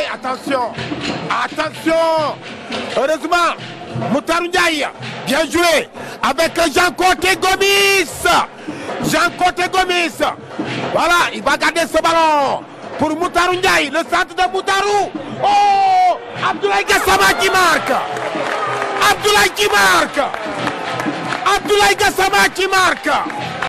attention. Attention. Heureusement, Moutarou Ndiaye, bien joué avec Jean-Côté Gomis. Jean-Côté Gomis. Voilà, il va garder ce ballon pour Moutarou Ndiaye, le centre de Moutarou. Oh, Abdoulaye Gassama qui marque. Abdoulaye qui marque. Abdoulaye Gassama qui marque.